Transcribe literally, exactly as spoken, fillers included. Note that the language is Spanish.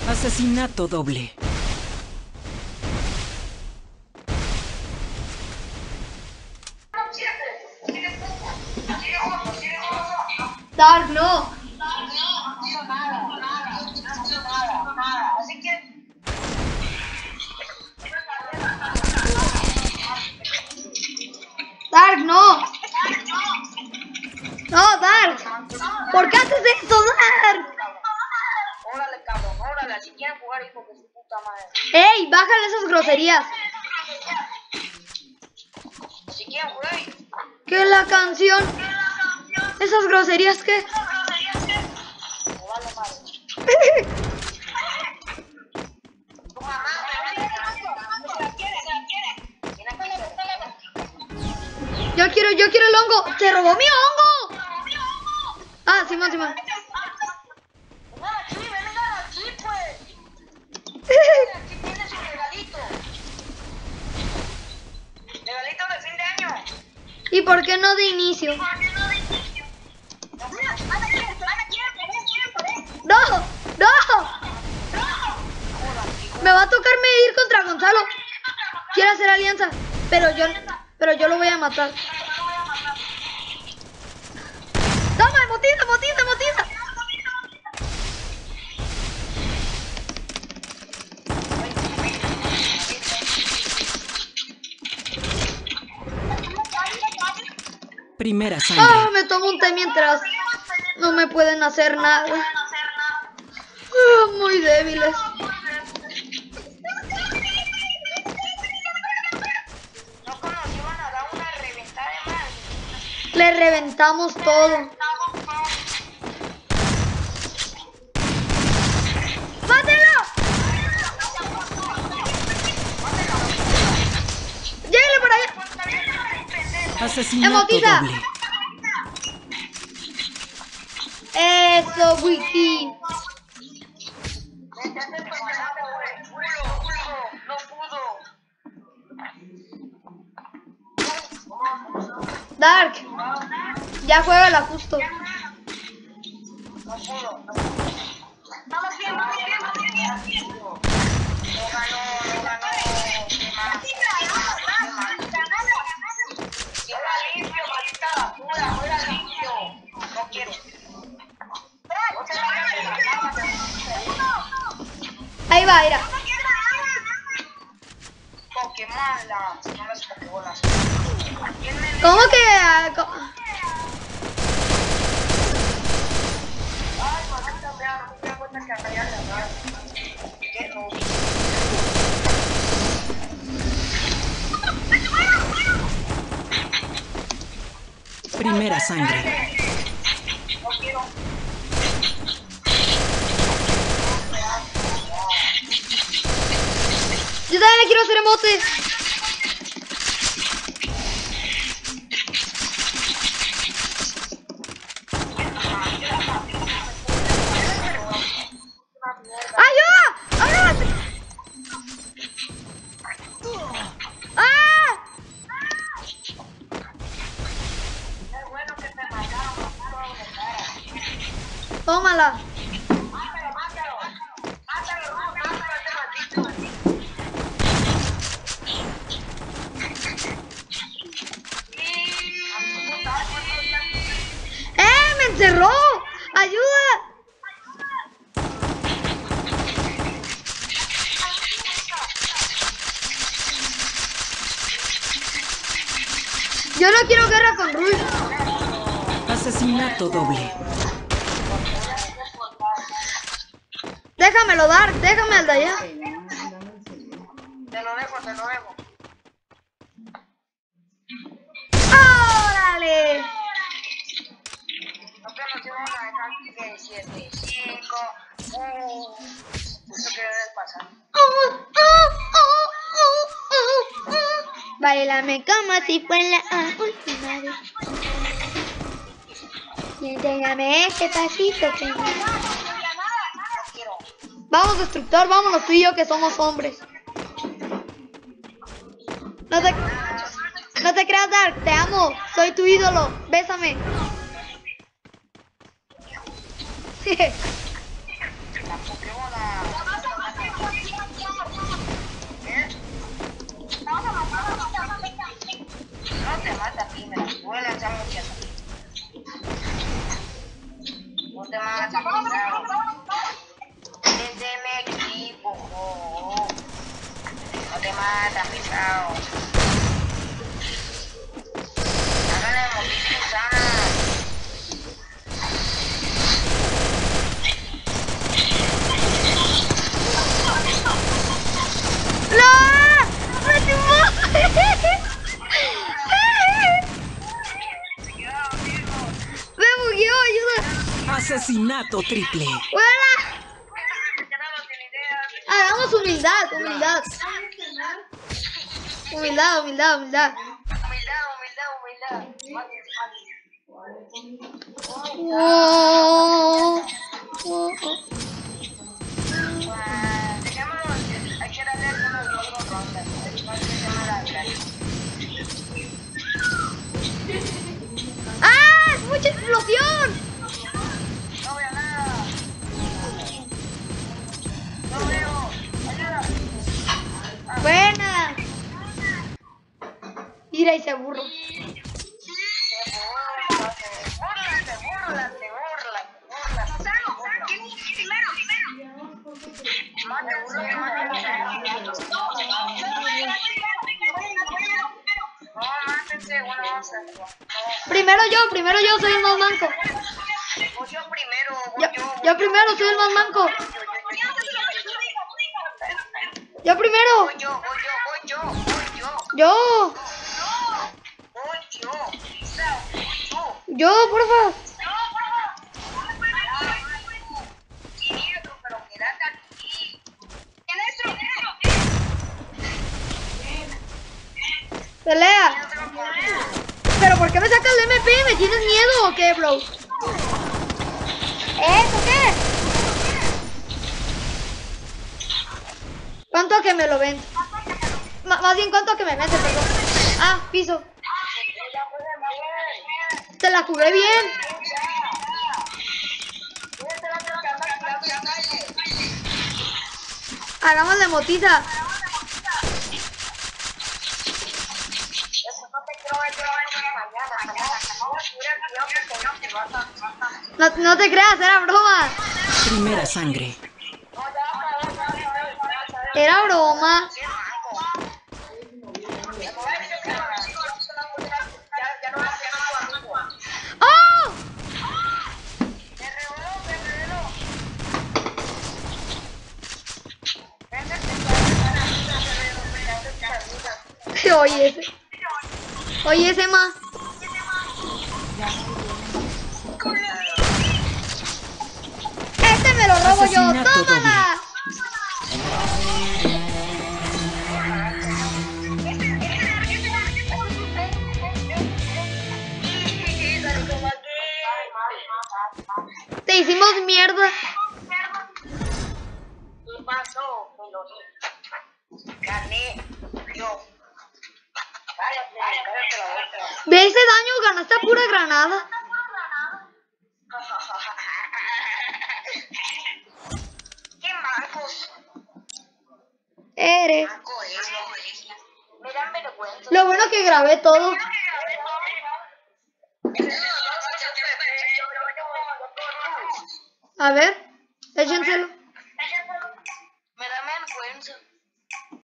Asesinato doble. Dark, no. Dark, no. No, Dark. ¿Por qué haces esto, Dark? Órale, cabrón, órale. Si quieren jugar, hijo de su puta madre. Ey, bájale esas groserías. Si quieren jugar, ¿Qué la canción? ¿Esas groserías qué? me vale madre. Tu mamá me vale madre. ¿La quieres? ¿La quieres? Ven aquí, Yo quiero, yo quiero el hongo. ¡Se robó mi hongo! Ah, Simón, Simón. vengan aquí, vengan aquí, pues. Aquí tiene su regalito. Regalito de fin de año. ¿Y por qué no de inicio? ¡No! ¡No! Me va a tocarme ir contra Gonzalo. Quiere hacer alianza, pero yo, pero yo lo voy a matar. ¡Toma, emotiza, emotiza, emotiza! Primera sangre. Ah, me tomo un té mientras no me pueden hacer nada. Ah, muy débiles. No como nos iban a dar una reventada de madre. Le reventamos todo. ¡Mátelo! ¡Lléguele por allá! Asesinato Emotiza. doble. Eso, Wiki. No pudo. Dark. Ya juégala justo. No pudo. Vamos bien, vamos bien, vamos bien. No ganó, no ganó. Era limpio, maldita basura, no era limpio. No quiero. Ahí va, mira. Pokémonas, no las Pokébolas. ¿Cómo que...? ah, co- Ay, maldita sea, no me di cuenta que acá ya le agarran. Qué no. Primera sangre. No quiero. Yo también le quiero hacer emote. ¡Ayuda! ¡Ayuda! ¡Ah! Es bueno que te mataron, mataron de cara. Tómala. Mátalo, mátalo. Mátalo, no, mátalo a ese maldito. ¡Eh! ¡Me encerró! ¡Ayuda! Yo no quiero guerra con Rush. Asesinato doble. Déjamelo dar, déjame al de allá. Te lo dejo, te lo dejo. ¡Órale! No te nos llevan a dejar que siete, cinco. Uh, eso que debe pasar. Bailame como si fuera la última vez. Y enséñame este pasito que... No quiero. Vamos, destructor, vámonos tú y yo que somos hombres. No te, no te creas, Dark, te amo, soy tu ídolo, bésame. La Pokébola. sean muchas. No te mates, pisado. Desde mi equipo, oh. No te matas, pisado. Háganle motito sana. ¡No! ¡Me tumbó! ¡Me bugueó! ¡Ayuda! Asesinato triple. ¡Buena! Hagamos humildad, humildad. Humildad, humildad, humildad. Humildad, humildad, humildad. Oh, oh, oh. Dejémonos, hay que darle algunas dos rondas. No se llama la gracia. ¡Ah! ¡Es mucha explosión! No veo nada. No veo. Ayuda. Buena. Mira y se burro. Búrlate, búrlate, búrlate, búrlate. Sano, ¿quién es primero? Mátense, mátense. No, mátense, bueno, vamos a hacerlo. Primero yo, primero yo soy el más manco. Voy yo primero, voy Yo, yo. yo primero soy el más manco. Yo primero. Voy yo, voy yo, voy yo, voy yo. Yo. Voy yo, Lisa, voy yo. Yo, porfa. Siniestro, pero quédate aquí. Siniestro, Pelea. ¿Pero por qué me sacas el M P? ¿Me tienes miedo o qué, bro? ¿Eso qué? ¿Cuánto a que me lo ven? M- más bien, ¿cuánto a que me mete, perdón? Ah, piso. Te la jugué bien. Hagámosle motiza. No, no te creas, era broma. Primera sangre. Era broma. ¡Oh! Oye ese. Oye ese más. Este me lo robo yo. Asesinato ¡Tómala! Te hicimos mierda. ¿Qué pasó? Me lo di. Gané yo. Cállate, cállate la boca. ¿Ve ese daño? Ganaste a pura granada. ¿Qué mancos? Eres. Manco es. Me dan vergüenza. Lo bueno que grabé todo. A ver, échenselo. Me da vergüenza.